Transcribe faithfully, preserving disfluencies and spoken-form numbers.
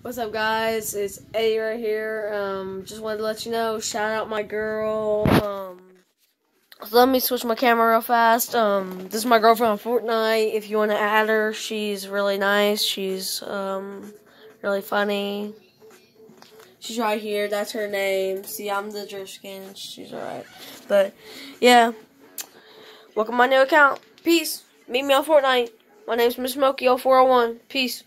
What's up, guys? It's Eddie right here. Um, just wanted to let you know, shout out my girl. Um, so let me switch my camera real fast. Um, this is my girlfriend on Fortnite. If you want to add her, she's really nice. She's um really funny. She's right here. That's her name. See, I'm the drift skin. She's alright. But yeah, welcome to my new account. Peace. Meet me on Fortnite. My name's Miss Smokey oh four oh one. Peace.